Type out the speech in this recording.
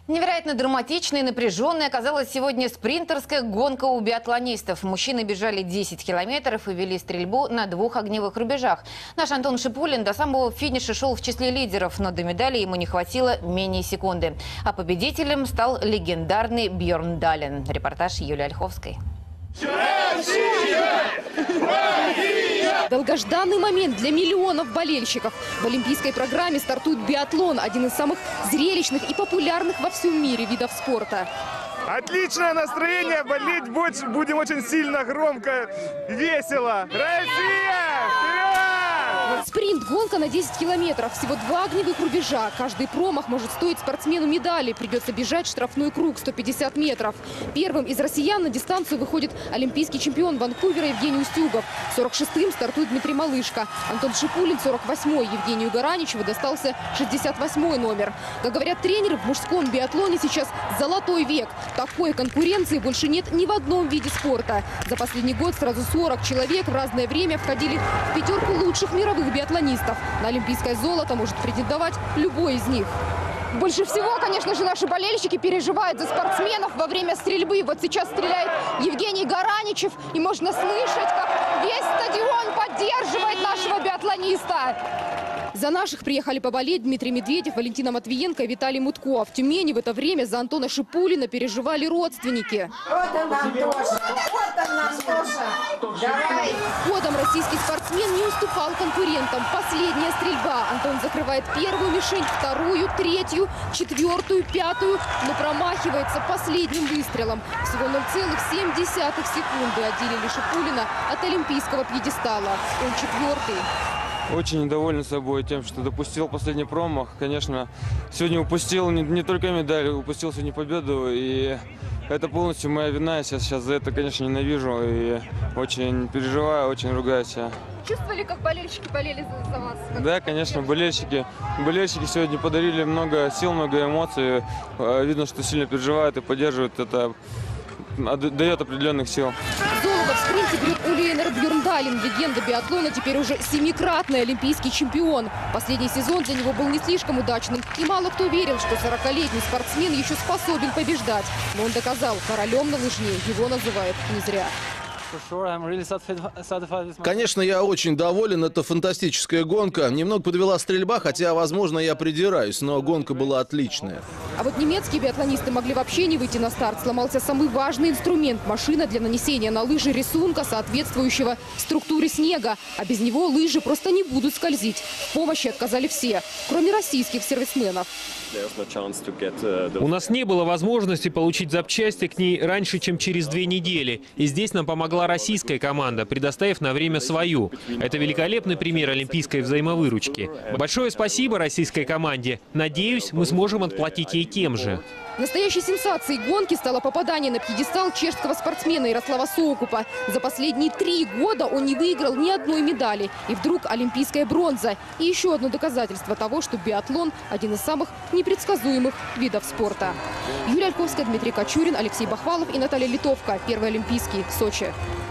Невероятно драматичной и напряженной оказалась сегодня спринтерская гонка у биатлонистов. Мужчины бежали 10 километров и вели стрельбу на 2 огневых рубежах. Наш Антон Шипулин до самого финиша шел в числе лидеров, но до медали ему не хватило менее секунды. А победителем стал легендарный Бьорн Дален. Репортаж Юлии Ольховской. Долгожданный момент для миллионов болельщиков. В олимпийской программе стартует биатлон, один из самых зрелищных и популярных во всем мире видов спорта. Отличное настроение, болеть будем очень сильно, громко, весело. Россия! Спринт-гонка на 10 километров. Всего 2 огневых рубежа. Каждый промах может стоить спортсмену медали. Придется бежать штрафной круг 150 метров. Первым из россиян на дистанцию выходит олимпийский чемпион Ванкувера Евгений Устюгов. 46-м стартует Дмитрий Малышко. Антон Шипулин 48-й. Евгению Гараничеву достался 68-й номер. Как говорят тренеры, в мужском биатлоне сейчас золотой век. Такой конкуренции больше нет ни в одном виде спорта. За последний год сразу 40 человек в разное время входили в пятерку лучших мировых биатлонистов. На олимпийское золото может претендовать любой из них. Больше всего, конечно же, наши болельщики переживают за спортсменов во время стрельбы. Вот сейчас стреляет Евгений Гараничев, и можно слышать, как весь стадион поддерживает нашего биатлониста. За наших приехали поболеть Дмитрий Медведев, Валентина Матвиенко и Виталий Мутко. В Тюмени в это время за Антона Шипулина переживали родственники. Вот он, Антоша, вот он, Антоша. Давай. Ходом российский спортсмен не уступал конкурентам. Последняя стрельба. Антон закрывает первую мишень, вторую, третью, четвертую, пятую, но промахивается последним выстрелом. Всего 0,7 секунды отделили Шипулина от олимпийского пьедестала. Он 4-й. Очень недоволен собой тем, что допустил последний промах. Конечно, сегодня упустил не только медаль, упустил сегодня победу. И это полностью моя вина. Я сейчас за это, конечно, ненавижу. И очень переживаю, очень ругаю себя. Чувствовали, как болельщики болели за вас? Да, конечно, болельщики сегодня подарили много сил, много эмоций. Видно, что сильно переживают и поддерживают. Это дает определенных сил. Золото в спринте берет Ульянер Бьорн Дален. Легенда биатлона, теперь уже 7-кратный олимпийский чемпион. Последний сезон для него был не слишком удачным. И мало кто верил, что 40-летний спортсмен еще способен побеждать. Но он доказал, королем на лыжне его называют не зря. Конечно, я очень доволен. Это фантастическая гонка. Немного подвела стрельба, хотя, возможно, я придираюсь, но гонка была отличная. А вот немецкие биатлонисты могли вообще не выйти на старт. Сломался самый важный инструмент – машина для нанесения на лыжи рисунка, соответствующего структуре снега. А без него лыжи просто не будут скользить. В помощи отказали все, кроме российских сервисменов. У нас не было возможности получить запчасти к ней раньше, чем через 2 недели. И здесь нам помогла российская команда, предоставив на время свою. Это великолепный пример олимпийской взаимовыручки. Большое спасибо российской команде. Надеюсь, мы сможем отплатить ей тем же. Настоящей сенсацией гонки стало попадание на пьедестал чешского спортсмена Ярослава Соукупа. За последние 3 года он не выиграл ни одной медали. И вдруг олимпийская бронза. И еще одно доказательство того, что биатлон – один из самых непредсказуемых видов спорта. Юлия Ольховская, Дмитрий Кочурин, Алексей Бахвалов и Наталья Литовка. Первый олимпийский. Сочи.